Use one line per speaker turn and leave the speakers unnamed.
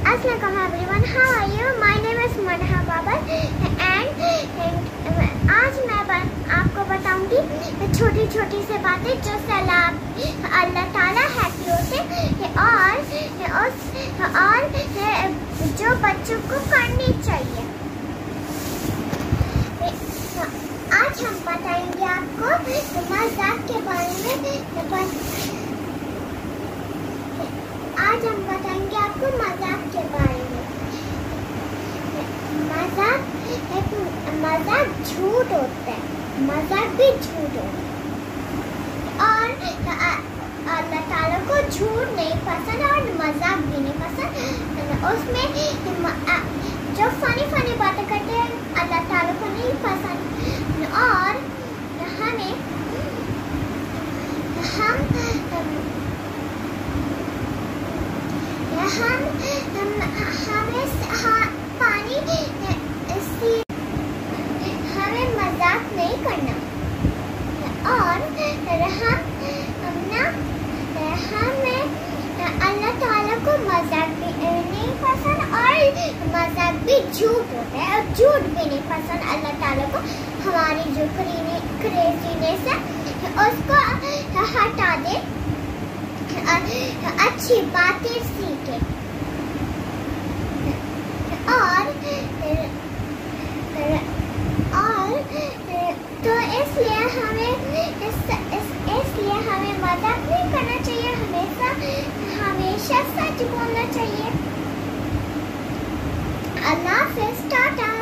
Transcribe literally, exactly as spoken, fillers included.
Assalamualaikum everyone, how are you? My name is Manha Babar and, and आज मैं बन, आपको बताऊंगी छोटी छोटी से बातें जो सलाम अल्लाह ताला है होते और उस और जो बच्चों को करनी चाहिए। आज हम बताएंगे आपको मजाक के बारे में। आज हम बताएंगे आपको मजाक के बारे में। मजाक एक मजाक झूठ होता है, मजाक भी झूठ होता है और अल्लाह ताला को झूठ नहीं पसंद और मजाक भी नहीं पसंद। उसमें जो फनी फनी बातें करते हैं अल्लाह ताला को नहीं पसंद। और हमें हम हम हमें पानी हमें मजाक नहीं करना और हम ना हमें अल्लाह ताला को मजाक भी नहीं पसंद और मजाक भी झूठ होता है और झूठ भी नहीं पसंद। अल्लाह ताला को हमारी जो क्रेजीनेस है उसको हटा दे, अच्छी बातें सीखे और और तो इसलिए हमें इस, इस, इसलिए हमें मजाक नहीं करना चाहिए, हमेशा हमेशा सच बोलना चाहिए। अल्लाह हाफ़िज़, टाटा।